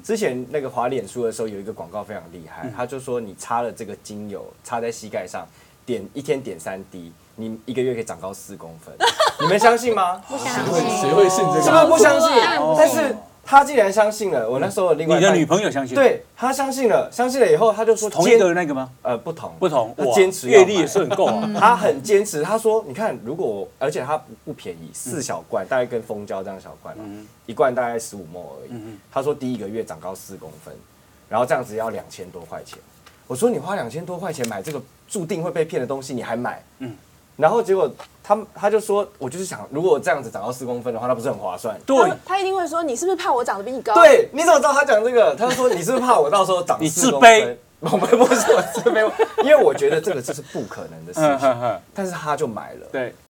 之前那个滑脸书的时候有一个广告非常厉害，他就说你擦了这个精油，擦在膝盖上，一天点3滴，你1个月可以长高4公分。你们相信吗？ 不相信， 谁会信这个？ 是不是不相信？但是他既然相信了，我那时候另外你的女朋友相信？ 对，他相信了以后，他就说同一个那个吗？ 不同， 他坚持阅历也是很够啊。 他很坚持，他说你看，如果而且他不便宜，4小罐，大概跟蜂胶这样小罐，一罐大概15ml而已。他说第1个月长高4公分，然后这样子要2000多块钱。我说你花2000多块钱买这个注定会被骗的东西，你还买？然后结果他就说，我就是想，如果我这样子长到4公分的话，那不是很划算？ 对， 他一定会说，你是不是怕我长得比你高？ 对，你怎么知道他讲这个？他就说你是不是怕我到时候长4公分？我们不是我自卑，因为我觉得这个就是不可能的事情，但是他就买了。 对，